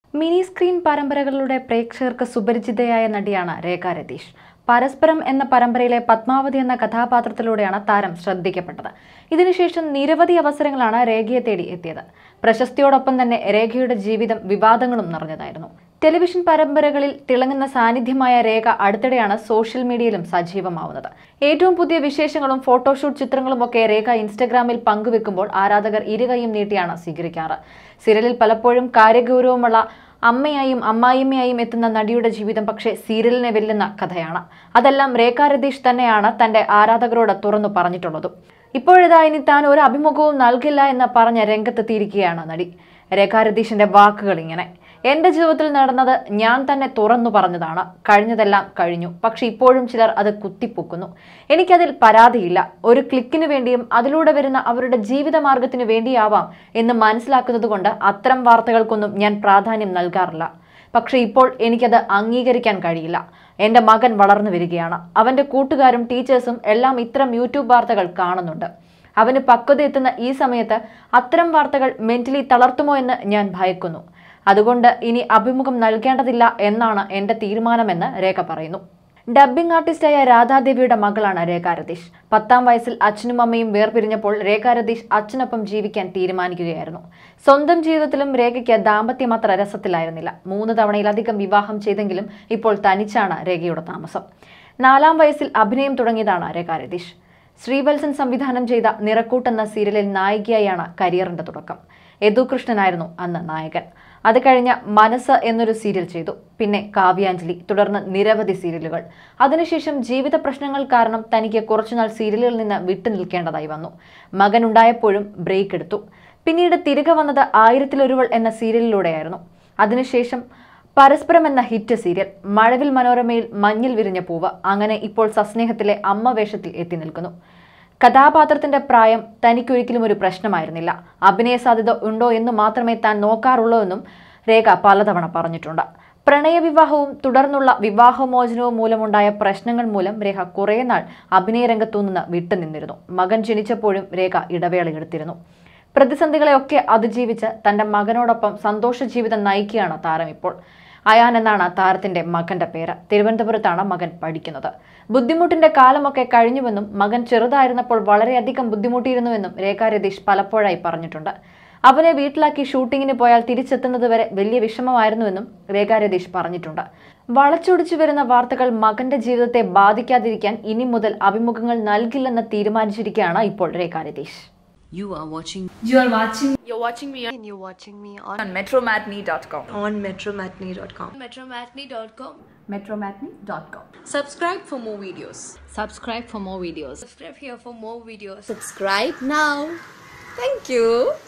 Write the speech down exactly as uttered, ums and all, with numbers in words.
Mini screen പരമ്പരകളുടെ പ്രേക്ഷകർക്ക് സുപരിചിതയായ നടിയാണ് രേഖ രതീഷ്. പരസ്പരം എന്ന പരമ്പരയിലെ പത്മാവതി എന്ന കഥാപാത്രത്തിലൂടെയാണ് താരം ശ്രദ്ധിക്കപ്പെട്ടത്. ഇതിനുശേഷം നിരവധി അവസരങ്ങളാണ് രേഖയെ തേടി എത്തിയത്. പ്രശസ്തിയോടൊപ്പം തന്നെ രേഖയുടെ ജീവിതം വിവാദങ്ങളും നിറഞ്ഞതായിരുന്നു. ടെലിവിഷൻ പരമ്പരകളിൽ തിളങ്ങുന്ന സാന്നിധ്യമായ രേഖ അടുത്തിടെയാണ് സോഷ്യൽ മീഡിയയിലും സജീവമാവുന്നത്. ഏറ്റവും പുതിയ വിശേഷങ്ങളും ഫോട്ടോഷൂട്ട് ചിത്രങ്ങളുമൊക്കെ രേഖ ഇൻസ്റ്റഗ്രാമിൽ പങ്കുവെക്കുമ്പോൾ ആരാധകർ ഇരുകൈയും നീട്ടിയാണ് സ്വീകരിക്കാറ്. സീരിയലിൽ പലപ്പോഴും കാര്യഗൗരവമുള്ള അമ്മയായും അമ്മായിമ്മയായും എത്തുന്ന നടിയുടെ ജീവിതം പക്ഷേ സീരിയലിനെ വെല്ലുന്ന കഥയാണ്. അതെല്ലാം രേഖ രതീഷ് തന്നെയാണ് തന്റെ ആരാധകരോട് തുറന്നു പറഞ്ഞിട്ടുള്ളതും. ഇപ്പോഴിതാ ഇനി താൻ ഒരു അഭിമുഖവും നൽകില്ല എന്ന് പറഞ്ഞ രംഗത്തെത്തിയിരിക്കുകയാണ് നടി. രേഖ രതീഷിന്റെ വാക്കുകൾ ഇങ്ങനെ: എന്റെ ജീവിതത്തിൽ നടന്നത് ഞാൻ തന്നെ തുറന്നു പറഞ്ഞതാണ്. കഴിഞ്ഞതെല്ലാം കഴിഞ്ഞു. പക്ഷെ ഇപ്പോഴും ചിലർ അത് കുത്തിപ്പൊക്കുന്നു. എനിക്കതിൽ പരാതിയില്ല. ഒരു ക്ലിക്കിന് വേണ്ടിയും അതിലൂടെ വരുന്ന അവരുടെ ജീവിതമാർഗത്തിനു വേണ്ടിയാവാം എന്ന് മനസ്സിലാക്കുന്നത് കൊണ്ട് അത്തരം വാർത്തകൾക്കൊന്നും ഞാൻ പ്രാധാന്യം നൽകാറില്ല. പക്ഷെ ഇപ്പോൾ എനിക്കത് അംഗീകരിക്കാൻ കഴിയില്ല. എന്റെ മകൻ വളർന്നു വരികയാണ്. അവന്റെ കൂട്ടുകാരും ടീച്ചേഴ്സും എല്ലാം ഇത്തരം യൂട്യൂബ് വാർത്തകൾ കാണുന്നുണ്ട്. അവന് പക്വത എത്തുന്ന ഈ സമയത്ത് അത്തരം വാർത്തകൾ മെന്റലി തളർത്തുമോ എന്ന് ഞാൻ ഭയക്കുന്നു. അതുകൊണ്ട് ഇനി അഭിമുഖം നൽകേണ്ടതില്ല എന്നാണ് എന്റെ തീരുമാനമെന്ന് രേഖ പറയുന്നു. ഡബ്ബിംഗ് ആർട്ടിസ്റ്റായ രാധാദേവിയുടെ മകളാണ് രേഖ രതീഷ്. പത്താം വയസ്സിൽ അച്ഛനും അമ്മയും വേർപിരിഞ്ഞപ്പോൾ രേഖ രതീഷ് അച്ഛനൊപ്പം ജീവിക്കാൻ തീരുമാനിക്കുകയായിരുന്നു. സ്വന്തം ജീവിതത്തിലും രേഖയ്ക്ക് ദാമ്പത്യം അത്ര രസത്തിലായിരുന്നില്ല. മൂന്ന് തവണയിലധികം വിവാഹം ചെയ്തെങ്കിലും ഇപ്പോൾ തനിച്ചാണ് രേഖയുടെ താമസം. നാലാം വയസ്സിൽ അഭിനയം തുടങ്ങിയതാണ് രേഖ രതീഷ്. ശ്രീവത്സൻ സംവിധാനം ചെയ്ത നിറക്കൂട്ട് എന്ന സീരിയലിൽ നായികയായാണ് കരിയറിന്റെ തുടക്കം. യദു കൃഷ്ണനായിരുന്നു അന്ന് നായകൻ. അത് കഴിഞ്ഞ മനസ്സ് എന്നൊരു സീരിയൽ ചെയ്തു. പിന്നെ കാവ്യാഞ്ജലി, തുടർന്ന് നിരവധി സീരിയലുകൾ. അതിനുശേഷം ജീവിത പ്രശ്നങ്ങൾ കാരണം തനിക്ക് കുറച്ചുനാൾ സീരിയലുകളിൽ നിന്ന് വിട്ടു നിൽക്കേണ്ടതായി വന്നു. മകൻ ഉണ്ടായപ്പോഴും ബ്രേക്ക് എടുത്തു. പിന്നീട് തിരികെ വന്നത് ആയിരത്തിലൊരുവൾ എന്ന സീരിയലിലൂടെയായിരുന്നു. അതിനുശേഷം പരസ്പരം എന്ന ഹിറ്റ് സീരിയൽ, മഴവിൽ മനോരമയിൽ മഞ്ഞിൽ വിരിഞ്ഞ പൂവ്, അങ്ങനെ ഇപ്പോൾ സസ്നേഹത്തിലെ അമ്മ വേഷത്തിൽ എത്തി നിൽക്കുന്നു. കഥാപാത്രത്തിന്റെ പ്രായം തനിക്കൊരിക്കലും ഒരു പ്രശ്നമായിരുന്നില്ല. അഭിനയ സാധ്യത ഉണ്ടോ എന്ന് മാത്രമേ താൻ നോക്കാറുള്ളൂ എന്നും രേഖ പലതവണ പറഞ്ഞിട്ടുണ്ട്. പ്രണയവിവാഹവും തുടർന്നുള്ള വിവാഹമോചനവും മൂലമുണ്ടായ പ്രശ്നങ്ങൾ മൂലം രേഖ കുറേ നാൾ അഭിനയ രംഗത്തു നിന്ന് വിട്ടുനിന്നിരുന്നു. മകൻ ജനിച്ചപ്പോഴും രേഖ ഇടവേളയെടുത്തിരുന്നു. പ്രതിസന്ധികളെയൊക്കെ അതിജീവിച്ച് തന്റെ മകനോടൊപ്പം സന്തോഷ ജീവിതം നയിക്കുകയാണ് താരം ഇപ്പോൾ. അയാൻ എന്നാണ് താരത്തിന്റെ മകന്റെ പേര്. തിരുവനന്തപുരത്താണ് മകൻ പഠിക്കുന്നത്. ബുദ്ധിമുട്ടിന്റെ കാലമൊക്കെ കഴിഞ്ഞുവെന്നും മകൻ ചെറുതായിരുന്നപ്പോൾ വളരെയധികം ബുദ്ധിമുട്ടിയിരുന്നുവെന്നും രേഖ രതീഷ് പലപ്പോഴായി പറഞ്ഞിട്ടുണ്ട്. അവനെ വീട്ടിലാക്കി ഷൂട്ടിങ്ങിന് പോയാൽ തിരിച്ചെത്തുന്നത് വരെ വലിയ വിഷമമായിരുന്നുവെന്നും രേഖ രതീഷ് പറഞ്ഞിട്ടുണ്ട്. വളച്ചൊടിച്ചു വരുന്ന വാർത്തകൾ മകന്റെ ജീവിതത്തെ ബാധിക്കാതിരിക്കാൻ ഇനി മുതൽ അഭിമുഖങ്ങൾ നൽകില്ലെന്ന് തീരുമാനിച്ചിരിക്കുകയാണ് ഇപ്പോൾ രേഖ Ratheesh. You are watching. You are watching. You're watching me. And you're watching me on, on metromatinee dot com. On metromatinee dot com. metromatinee dot com. metromatinee dot com. Subscribe for more videos. Subscribe for more videos. Subscribe here for more videos. Subscribe now. Thank you.